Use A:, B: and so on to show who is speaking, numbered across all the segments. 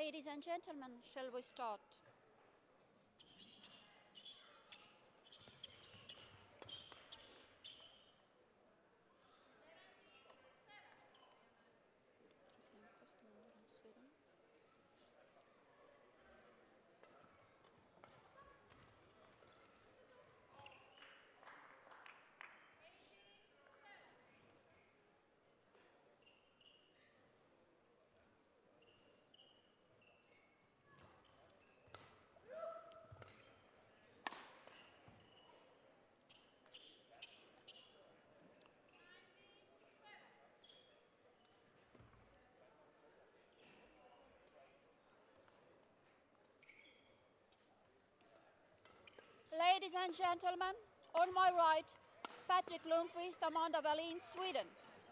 A: Ladies and gentlemen, shall we start? Ladies and gentlemen, on my right, P.Lundqvist, A.Wallin, Sweden.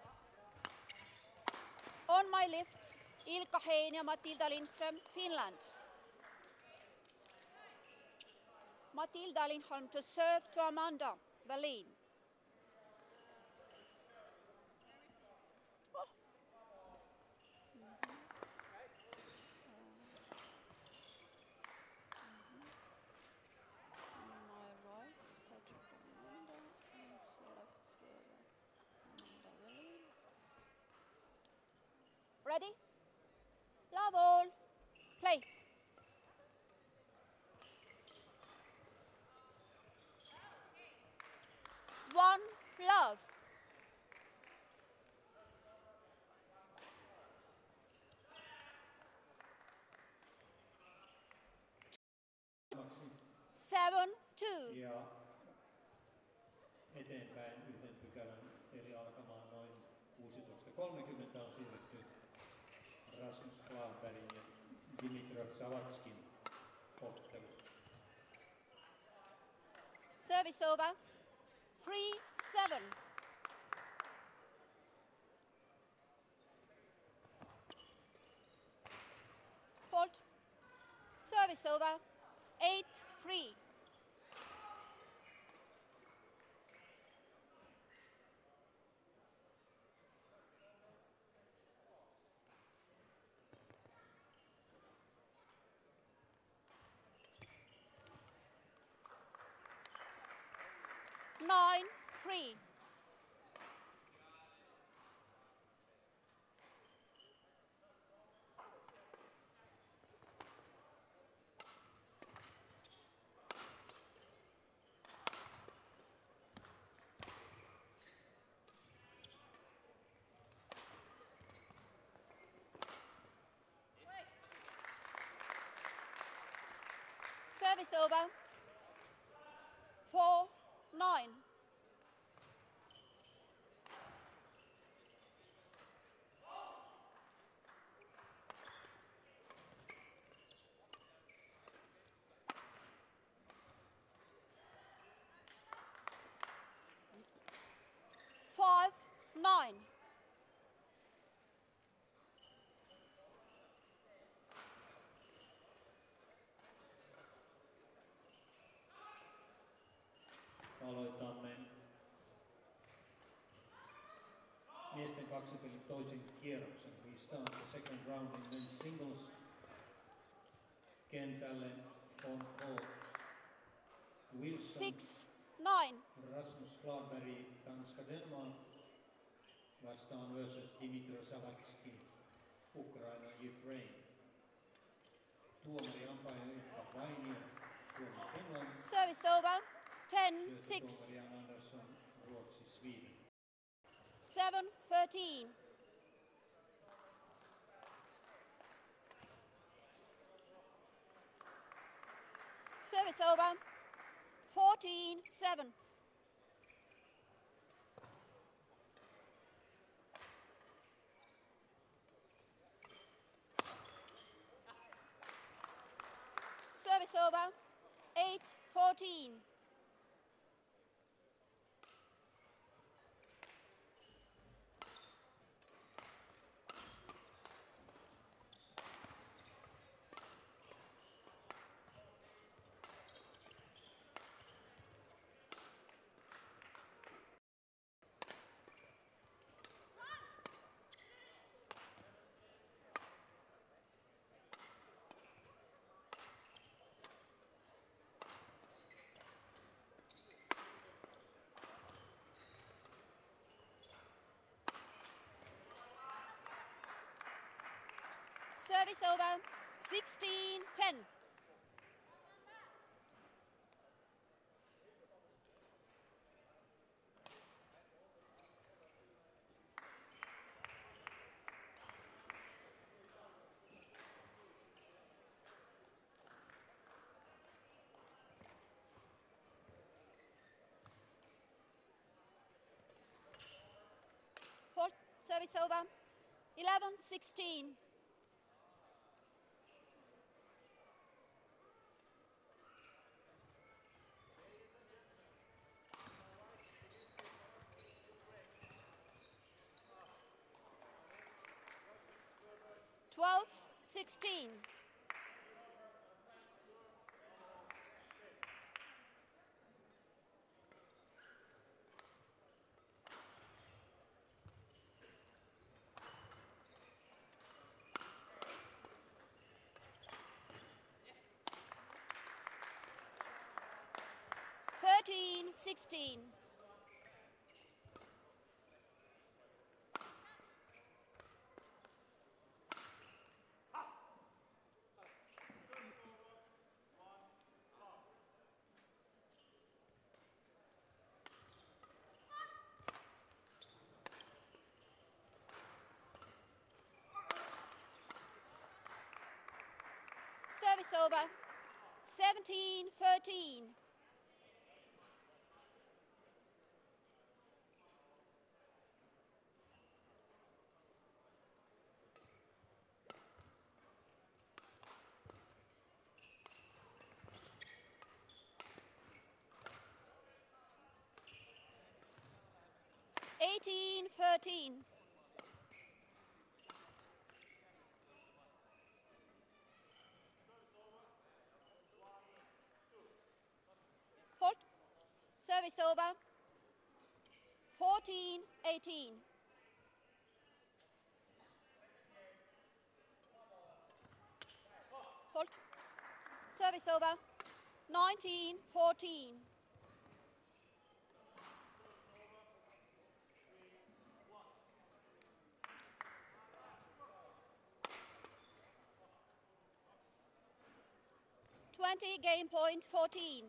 A: On my left, L.Heino and Mathilda Lindström, Finland. Mathilda M.Lindholm to serve to A.Wallin. Ready? Love all. Play. One love. Seven, two.
B: Ja eteenpäin yhden pykälän eli alkamaan noin 16.30 on siirretty Rasmus Flabergin ja Dimitrov Savatskin ottelu.
A: Service over. 3-7. Hold. Service over. 8-3. Nine, three. Service over. 4-9. Five, nine.
B: Aloitamme miesten kaksipelin toisen kierroksen. We start the second round in men's singles. Kentälle on court Wilson,
A: 6-9.
B: Rasmus Flaberg, Tanska Denmark vastaan versus Dimitrov Savatski, Ukraina, Ukraine. Tuomari Ampaja Yrjö Vainio, Suomi, Finland.
A: Service over. 10-6.
B: Tuomari Jan Andersson, Ruotsi, Sweden.
A: 7-13. Service over. 14-7. Service over. 8-14. Service over. 16-10. Service over. 11-16. Twelve, 16. Thirteen, 16. Service over. 17-13. Eighteen, 13. Halt. Service over. 14, 18. Halt. Service over. 19, 14. Game point 14.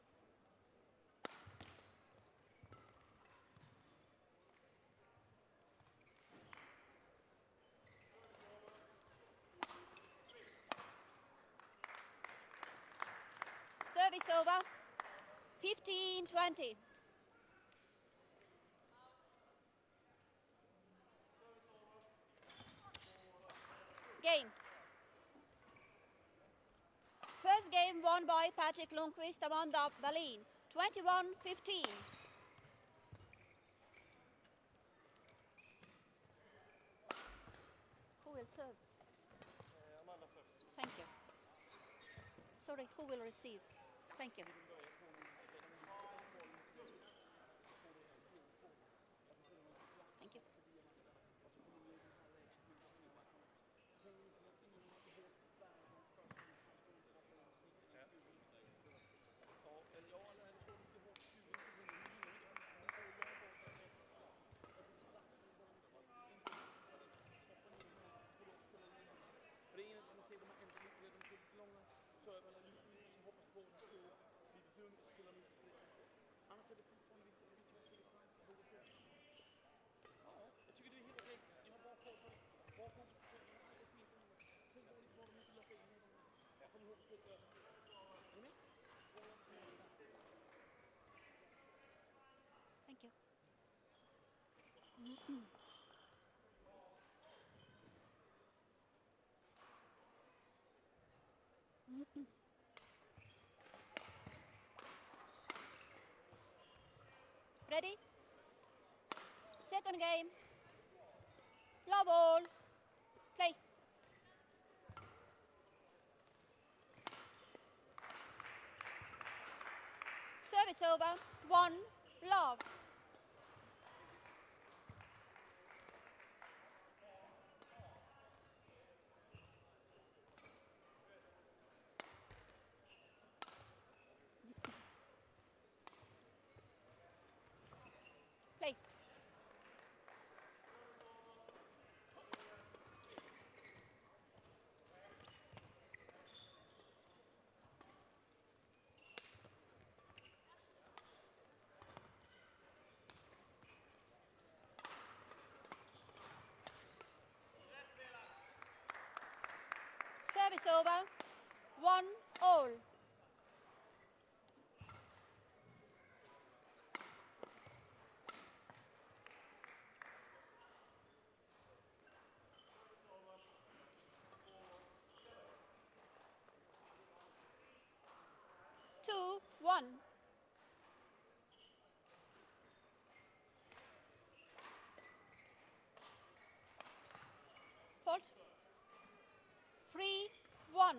A: Service over. 15-20. Game. First game won by P.Lundqvist, Vantaa Energia Areena, 21-15. Who will serve? Thank you. Sorry, who will receive? Thank you. Thank you. Thank you. Ready? Second game. Love all. Play. Service over. 1, love. Play. Service over. 1-all. Two, one. Fault. 3-1.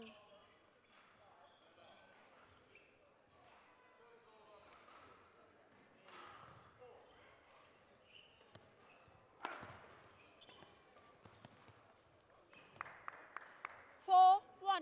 A: Four, one.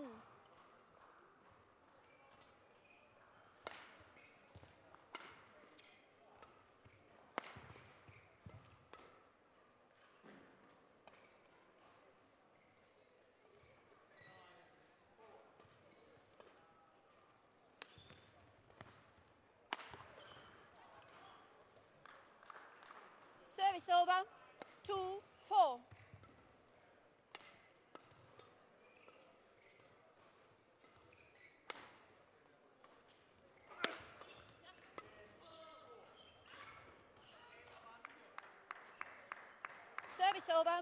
A: Service over. 2-4. Service over.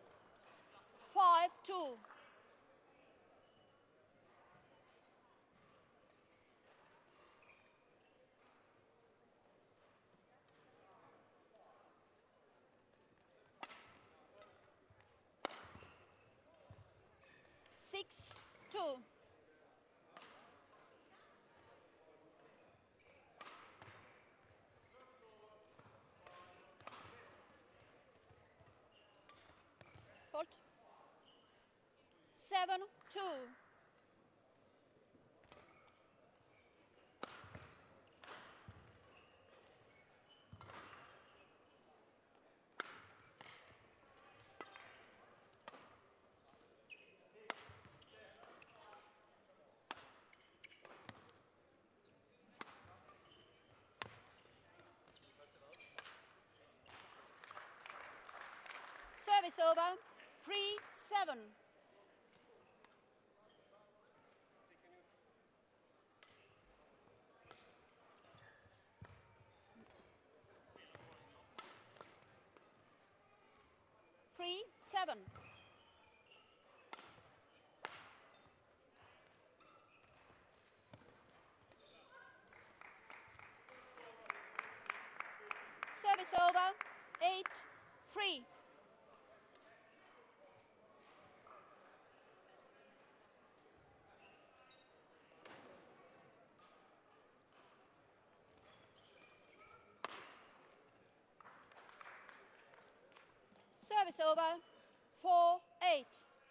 A: 5-2. Six, two. Fault. 7-2. Service over. 3-7. Three, seven. Service over. 8-3. Service over. 4-8.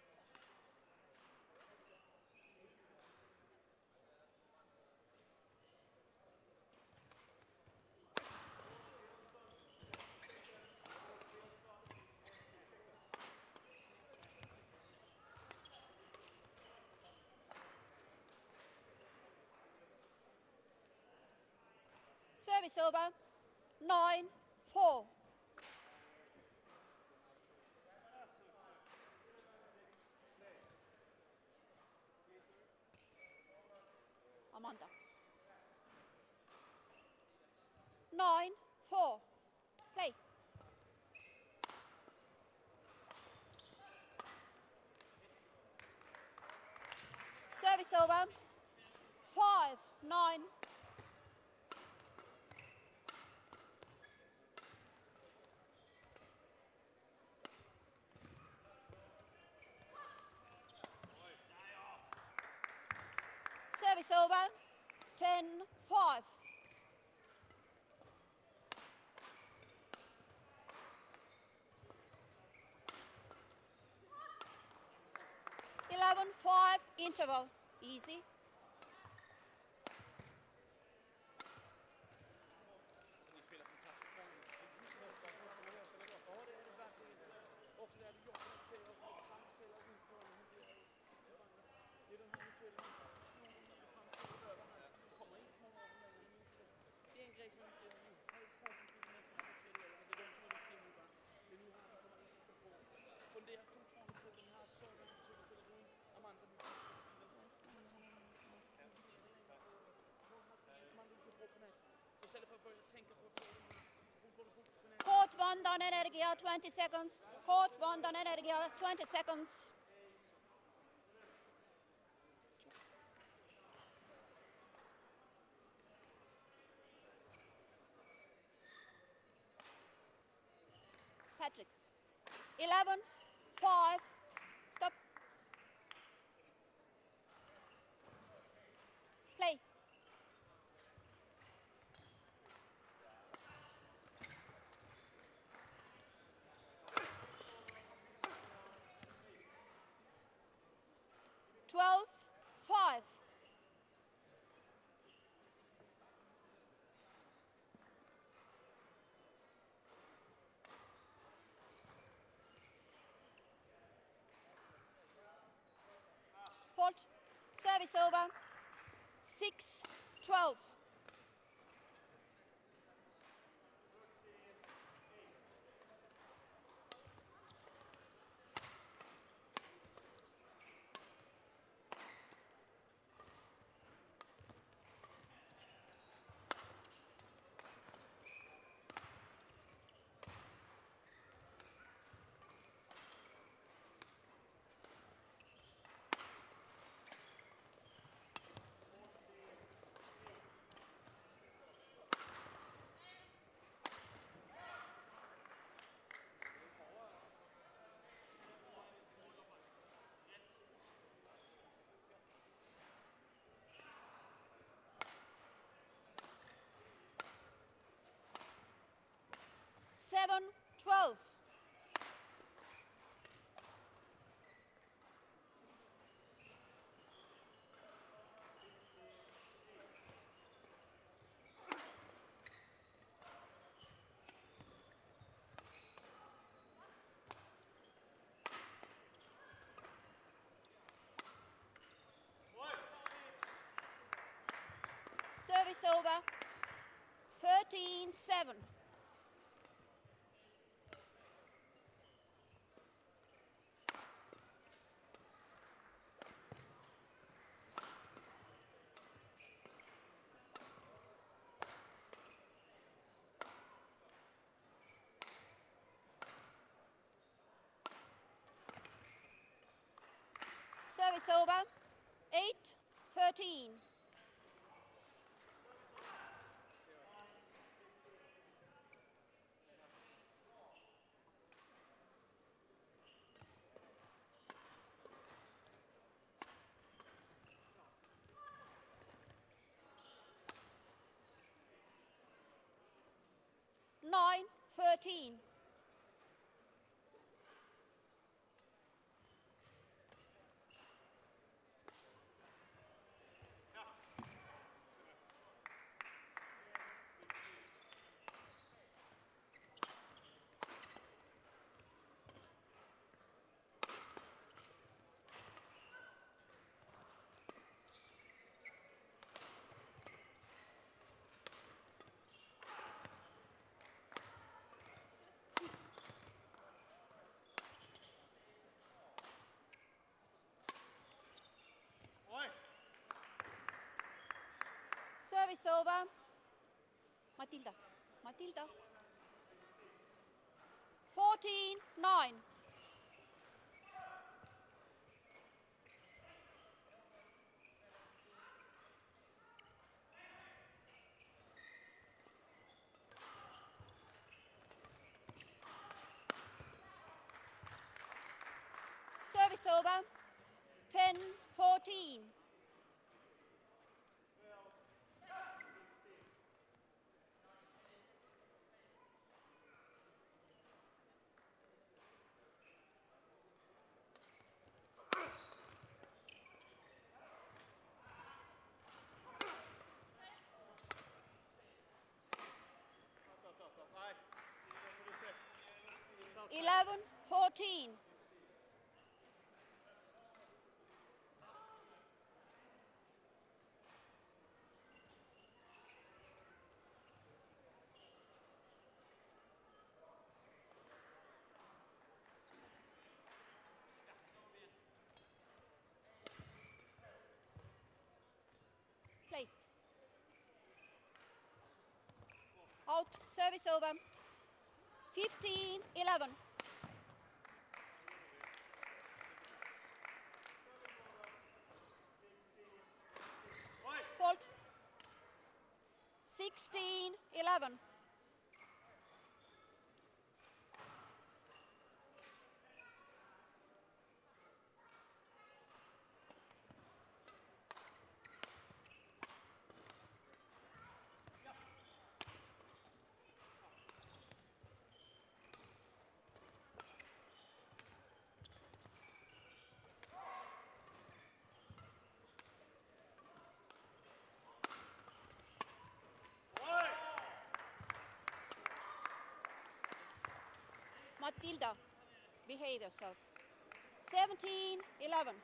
A: Service over. 9-4. Amanda. 9-4. Play. Service over. 5-9. Service over. 10-5. Interval. Easy. Court Vantaa Energia 20 seconds. Court Vantaa Energia 20 seconds. Patrick. 11, 5, stop. Play. Twelve, 5. Hold. Service over. 6, 12. Seven, 12. Service over. 13, 7. Service over. 8, 13. Nine, 13. Service over. Mathilda. Mathilda. 14, 9. Service over. 10, 14.
C: Play.
A: 11, 14. Play. Out, service over. 15-11. Fault. 16-11. Mathilda, behave yourself. 17-11.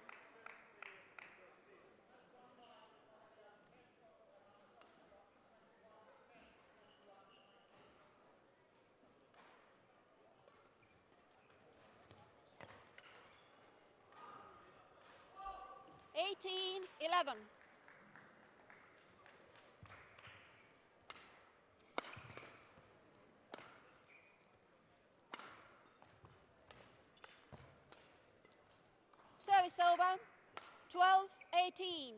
A: Eighteen, 11. Service over. 12-18.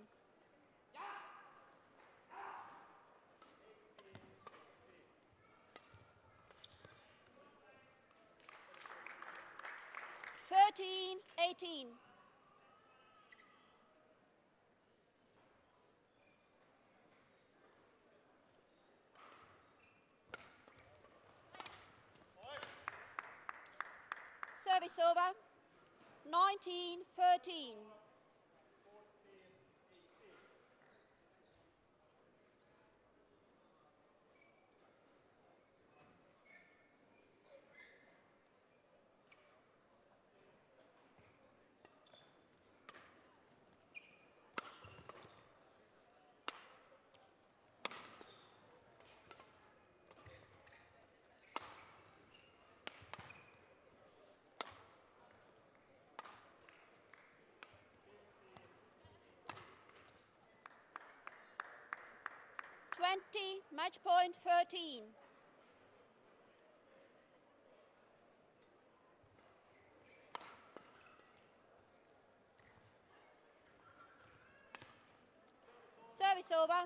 A: Thirteen, 18. Service over. 19-13. Match point 13. Service over.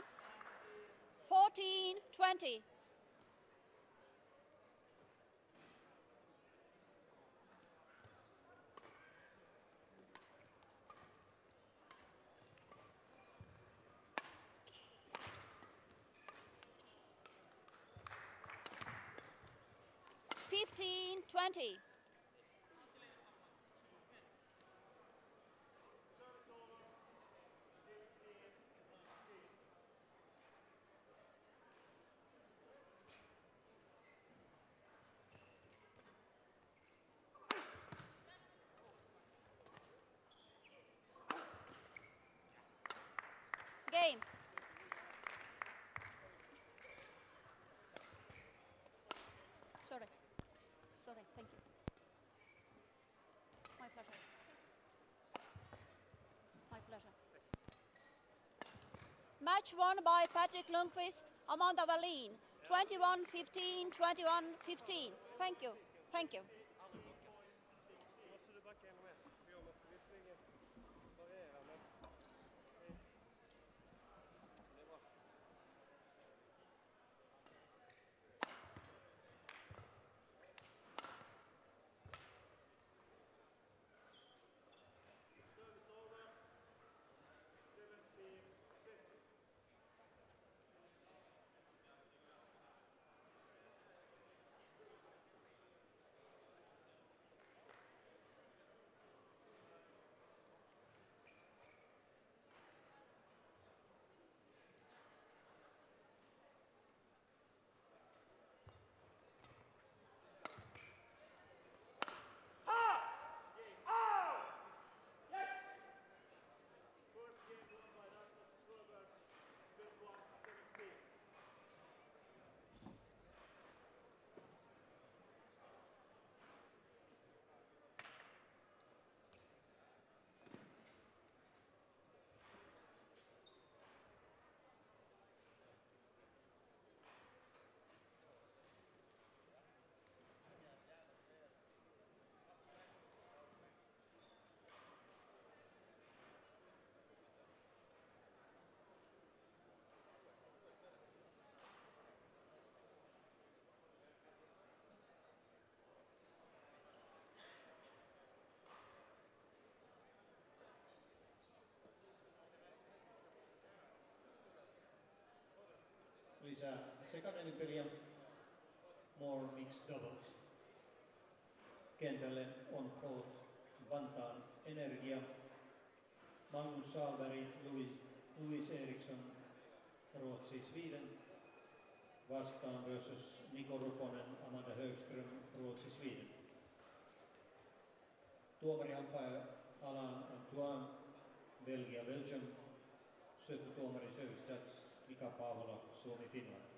A: 14-20. Fifteen, 20. Game. Sorry. Sorry, thank you. My pleasure. My pleasure. Match won by P.Lundqvist, A.Wallin. 21-15, 21-15. Thank you. Thank you.
B: lisää sekanelipeliä, more mixed doubles. Kentälle on court Vantaan Energia, Magnus Salberg, Louis Eriksson, Ruotsi, Sweden. Vastaan versus Niko Ruponen, Amanda Högström, Ruotsi, Sweden. Tuomari umpire Alain Antoine, Belgia, Belgium. Syöttötuomari service judge Mika Paavola, Suomi, Finland.